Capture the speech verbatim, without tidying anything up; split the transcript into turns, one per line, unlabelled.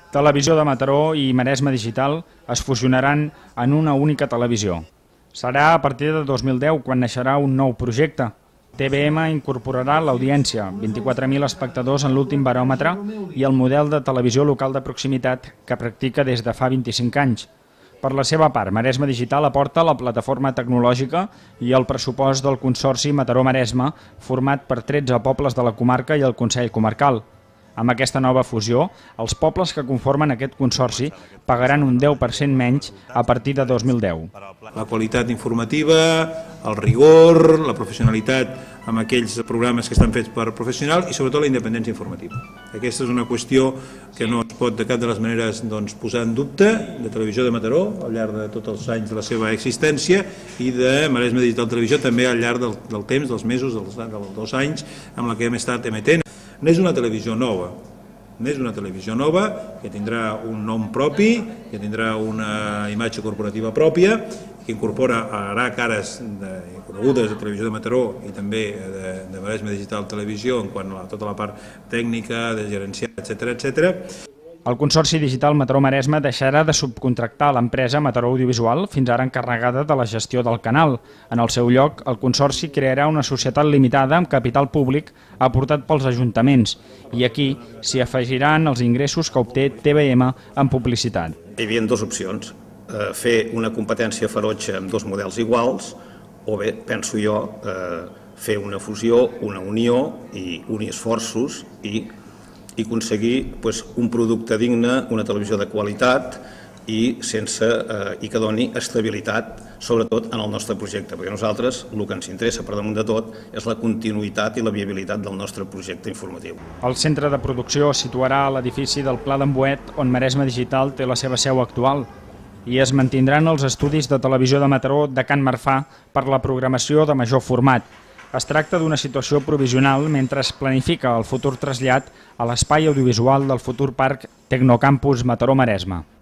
Televisió de Mataró i Maresme Digital es fusionaran en una única televisió. Serà a partir de dos mil deu quan naixerà un nou projecte. T V M incorporarà l'audiència, vint-i-quatre mil espectadors en l'últim baròmetre, i el model de televisió local de proximitat que practica des de fa vint-i-cinc anys. Per la seva part, Maresme Digital aporta la plataforma tecnològica i el pressupost del Consorci Mataró-Maresme, format per tretze pobles de la comarca i el Consell Comarcal. Amb aquesta nova fusió, els pobles que conformen aquest consorci pagaran un deu per cent menys a partir de dos mil deu.
La qualitat informativa, el rigor, la professionalitat amb aquells programes que estan fets per professionals i sobretot la independència informativa. Aquesta és una qüestió que no es pot de cap de les maneres doncs, posar en dubte de Televisió de Mataró al llarg de tots els anys de la seva existència i de Maresme Digital Televisió també al llarg del, del temps, dels mesos, dels, dels dos anys amb la que hem estat emetent. No és una televisió nova, no és una televisió nova que tindrà un nom propi, que tindrà una imatge corporativa pròpia, que incorpora ara cares de, conegudes de Televisió de Mataró i també de, de Maresme Digital Televisió en quant a tota la part tècnica, de gerencial, etcètera, etcètera.
El Consorci Digital Mataró-Maresme deixarà de subcontractar l'empresa Mataró Audiovisual, fins ara encarregada de la gestió del canal. En el seu lloc, el Consorci crearà una societat limitada amb capital públic aportat pels ajuntaments i aquí s'hi afegiran els ingressos que obté T V M en publicitat.
Hi havia dues opcions, fer una competència ferotge amb dos models iguals o bé, penso jo, fer una fusió, una unió i unir esforços i i aconseguir pues, un producte digne, una televisió de qualitat i, sense, eh, i que doni estabilitat, sobretot en el nostre projecte, perquè a nosaltres el que ens interessa per damunt de tot és la continuïtat i la viabilitat del nostre projecte informatiu.
El centre de producció es situarà a l'edifici del Pla d'en Boet, on Maresme Digital té la seva seu actual, i es mantindran els estudis de Televisió de Mataró de Can Marfà per la programació de major format. Es tracta d'una situació provisional mentre es planifica el futur trasllat a l'espai audiovisual del futur parc Tecnocampus Mataró-Maresme.